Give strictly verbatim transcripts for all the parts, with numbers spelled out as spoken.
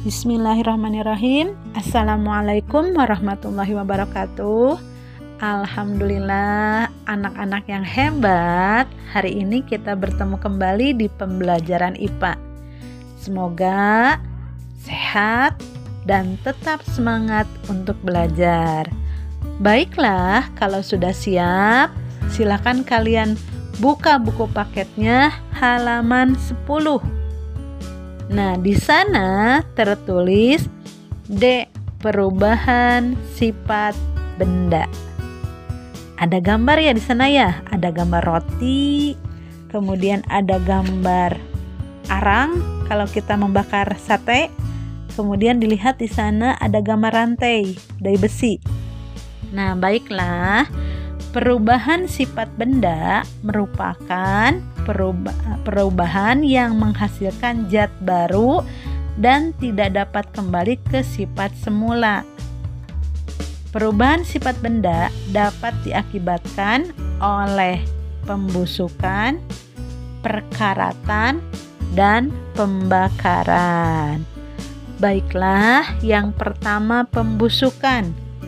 Bismillahirrahmanirrahim. Assalamualaikum warahmatullahi wabarakatuh. Alhamdulillah, anak-anak yang hebat. Hari ini kita bertemu kembali di pembelajaran I P A. Semoga sehat dan tetap semangat untuk belajar. Baiklah, kalau sudah siap, silakan kalian buka buku paketnya halaman sepuluh. Nah, di sana tertulis D. Perubahan sifat benda. Ada gambar ya di sana ya, ada gambar roti, kemudian ada gambar arang kalau kita membakar sate, kemudian dilihat di sana ada gambar rantai dari besi. Nah, baiklah, perubahan sifat benda merupakan perubahan yang menghasilkan zat baru dan tidak dapat kembali ke sifat semula. Perubahan sifat benda dapat diakibatkan oleh pembusukan, perkaratan, dan pembakaran. Baiklah, yang pertama pembusukan.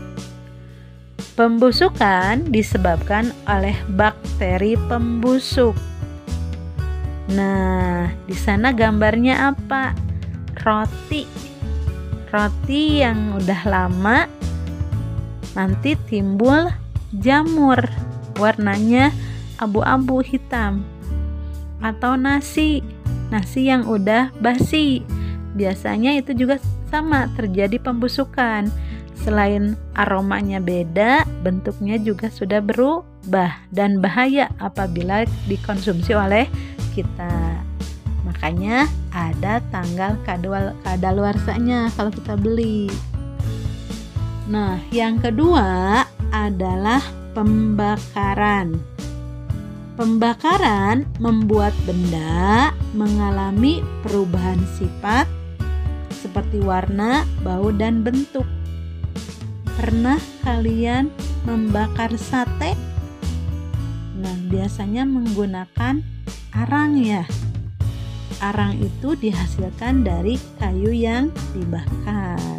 Pembusukan disebabkan oleh bakteri pembusuk. Nah, di sana gambarnya apa? Roti. Roti yang udah lama nanti timbul jamur, warnanya abu-abu hitam. Atau nasi. Nasi yang udah basi. Biasanya itu juga sama, terjadi pembusukan. Selain aromanya beda, bentuknya juga sudah berubah dan bahaya apabila dikonsumsi oleh kita. Makanya ada tanggal kadaluarsanya kalau kita beli. Nah, yang kedua adalah pembakaran. Pembakaran membuat benda mengalami perubahan sifat seperti warna, bau, dan bentuk. Pernah kalian membakar sate? Nah, biasanya menggunakan arang ya. Arang itu dihasilkan dari kayu yang dibakar.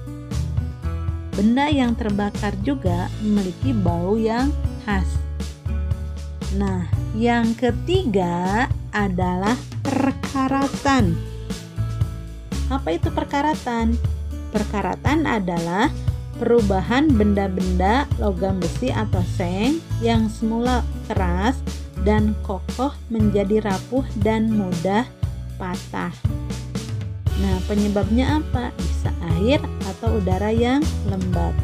Benda yang terbakar juga memiliki bau yang khas. Nah, yang ketiga adalah perkaratan. Apa itu perkaratan? Perkaratan adalah perubahan benda-benda logam besi atau seng yang semula keras dan kokoh menjadi rapuh dan mudah patah. Nah, penyebabnya apa? Bisa air atau udara yang lembab.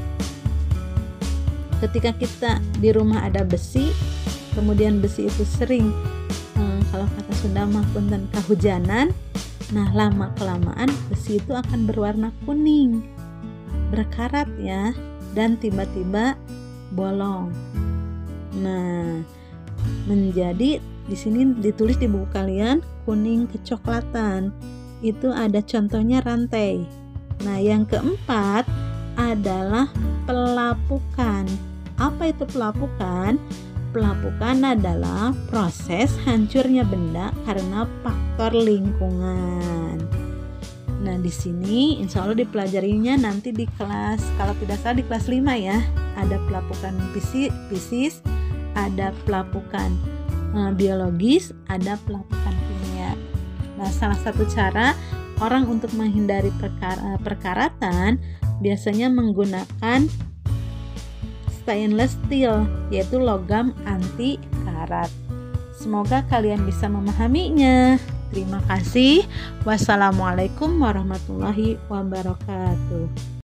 Ketika kita di rumah ada besi, kemudian besi itu sering hmm, kalau kata Sunda mah punten kahujanan, nah lama kelamaan besi itu akan berwarna kuning, berkarat ya, dan tiba-tiba bolong. Nah, menjadi di sini ditulis di buku kalian kuning kecoklatan. Itu ada contohnya rantai. Nah, yang keempat adalah pelapukan. Apa itu pelapukan? Pelapukan adalah proses hancurnya benda karena faktor lingkungan. Nah, di sini insya Allah dipelajarinya nanti di kelas, kalau tidak salah di kelas lima ya. Ada pelapukan fisis, ada pelapukan e, biologis, ada pelapukan kimia. Nah, salah satu cara orang untuk menghindari perkara, perkaratan biasanya menggunakan stainless steel, yaitu logam anti karat. Semoga kalian bisa memahaminya. Terima kasih. Wassalamualaikum warahmatullahi wabarakatuh.